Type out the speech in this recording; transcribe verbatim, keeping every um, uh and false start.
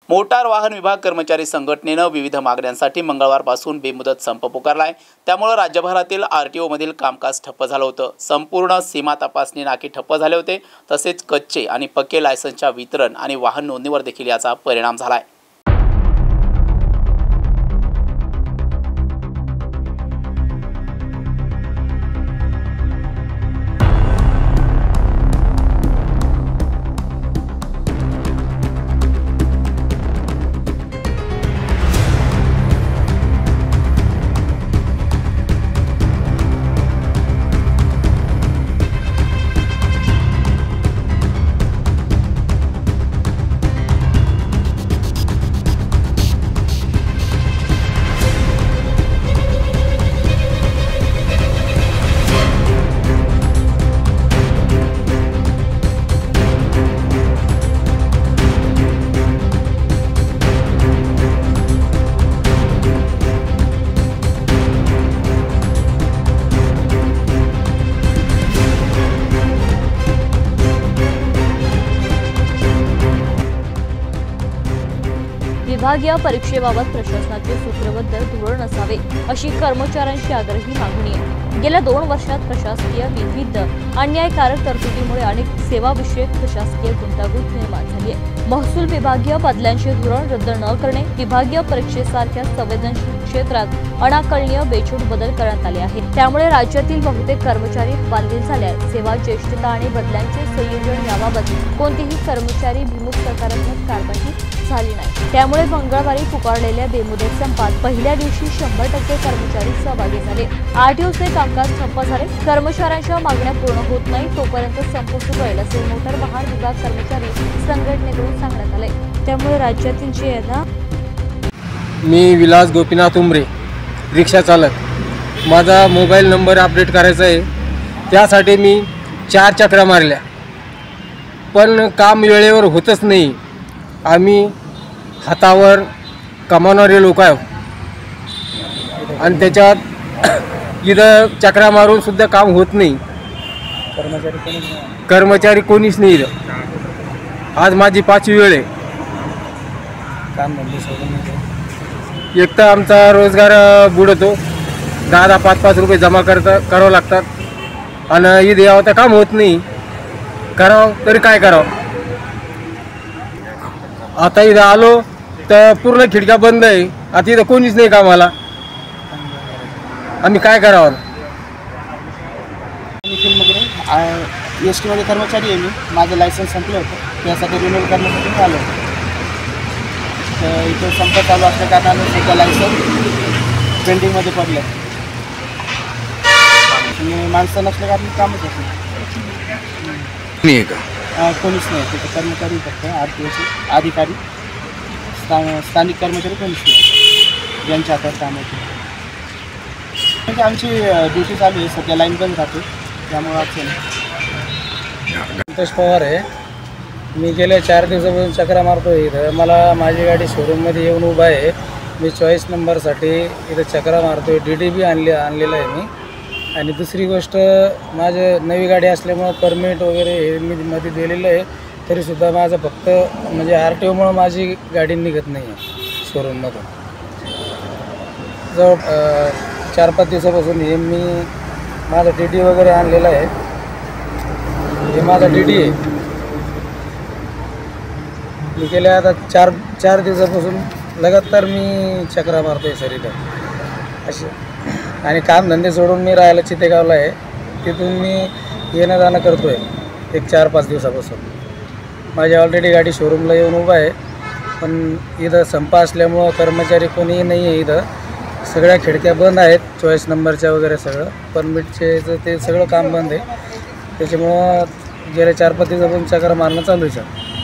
Motor वाहन विभाग कर्मचारी संघटनेनं विविध मागण्यांसाठी मंगळवारपासून बेमुदत संप पुकारलाय। त्यामुळे राज्यभरातील आरटीओ मधील कामकाज ठप्प झालं होतं। संपूर्ण सीमा तपासणी नाके ठप्प झाले होते। तसेच कच्चे आणि पक्के लायसन्सच्या वितरण आणि वाहन नोंदणीवर देखील याचा परिणाम झालाय। विभागीय परीक्षेबाबत प्रशासनाचे सूत्रबद्ध धोरण असावे अशी कर्मचाऱ्यांची आग्रही मागणी आहे। गेल्या दोन वर्षात प्रशासकीय विविध अन्यायकारक तरतुदीमुळे अनेक सेवाविषयक प्रशासकीय गुंतागुंत निर्माण झाली आहे। महसूल विभागीय बदल्यांचे धोरण रद्द न करणे, विभागीय परीक्षेसारख्या संवेदनशील क्षेत्रात अनाकलनीय बेछूट बदल करण्यात आले आहेत। त्यामुळे राज्यातील बहुतेक कर्मचारी हवालदिल झाले आहेत। सेवा ज्येष्ठता आणि बदल्यांचे संयोजन याबाबत कोणतीही कर्मचारी भिमुख सकारात्मक कारवाई झाली नाही। त्यामुळे मंगळवारी पुकारलेल्या बेमुदत संपात पहिल्या दिवशी शंभर टक्के कर्मचारी सहभागी झाले। आरटीओचे कामकाज ठप्प झाले। कर्मचाऱ्यांच्या मागण्या पूर्ण होत नाही तोपर्यंत संप सुरू राहील असे मोटार वाहन विभाग कर्मचारी संघटनेकडून सांगण्यात आले। त्यामुळे राज्यातील जे आहे मी विलास गोपीनाथ उमरे, रिक्षा चालक। माझा मोबाईल नंबर अपडेट करायचा आहे, त्यासाठी मी चार चक्रा मारल्या, पण काम वेळेवर होतच नाही। आम्ही हातावर कमावणारे लोक आहोत आणि त्याच्यात इथं चक्रा मारून सुद्धा काम होत नाही। कर्मचारी कोणीच नाही कर्मचारी कोणीच नाही इथं। आज माझी पाचवी वेळ आहे। काम धंदे सोडून एक तर आमचा रोजगार बुडतो, दहा दहा पाच पाच रुपये जमा करता करावं लागतात आणि इथं यावं तर काम होत नाही। करावं तरी काय करावं। आता इथं आलो तर पूर्ण खिडक्या बंद आहे। आता इथं कोणीच नाही कामाला, आम्ही काय करावं। एस टी मध्ये कर्मचारी आहे मी। माझं लायसन्स संपलं होतं, त्यासाठी रिन्यूअल करण्यासाठी मी आलो। तर इथं संप चालू असल्या कारणाने सुद्धा लायसन्स पेंडिंगमध्ये पडलं आणि माणसं नसल्या कारण कामच होत नाही का? कोणीच नाही तिथे कर्मचारी, फक्त आर टी ओचे अधिकारी, स्था स्थानिक कर्मचारी कोणीच नाही ज्यांच्या हातात काम होते। म्हणजे आमची ड्युटी चालू आहे सध्या, लाईन बंद राहते त्यामुळं अडचण। संतोष पवार आहे। मी गेल्या चार दिवसापासून चक्रा मारतो इथं। मला माझी गाडी शोरूममध्ये येऊन उभा आहे। मी चॉईस नंबरसाठी इथं चक्रा मारतो आहे। डी डी बी आणले आणलेलं आहे मी। आणि दुसरी गोष्ट, माझं नवी गाडी असल्यामुळं परमिट वगैरे हे मी मध्ये दिलेलं आहे, तरीसुद्धा माझं फक्त म्हणजे आर टी ओमुळं माझी गाडी निघत नाही आहे शोरूममधून। जवळ चार पाच दिवसापासून हे मी माझा डी डी वगैरे आणलेला आहे। हे माझा डी डी आहे। मी गेल्या आता चार चार दिवसापासून लगातार मी चक्रा मारतो आहे सर इथं असे। आणि कामधंदे सोडून मी राहायला चितेगावला आहे, तिथून मी येणं जाणं करतो आहे एक चार पाच दिवसापासून। माझी ऑलरेडी गाडी शोरूमला येऊन उभा आहे, पण इथं संप असल्यामुळं कर्मचारी कोणीही नाही आहे इथं। सगळ्या खिडक्या बंद आहेत, चॉईस नंबरच्या वगैरे सगळं परमिटचे ते सगळं काम बंद आहे। त्याच्यामुळं गेल्या चार पाच दिवसापासून चक्रा मारणं चालू आहे सर।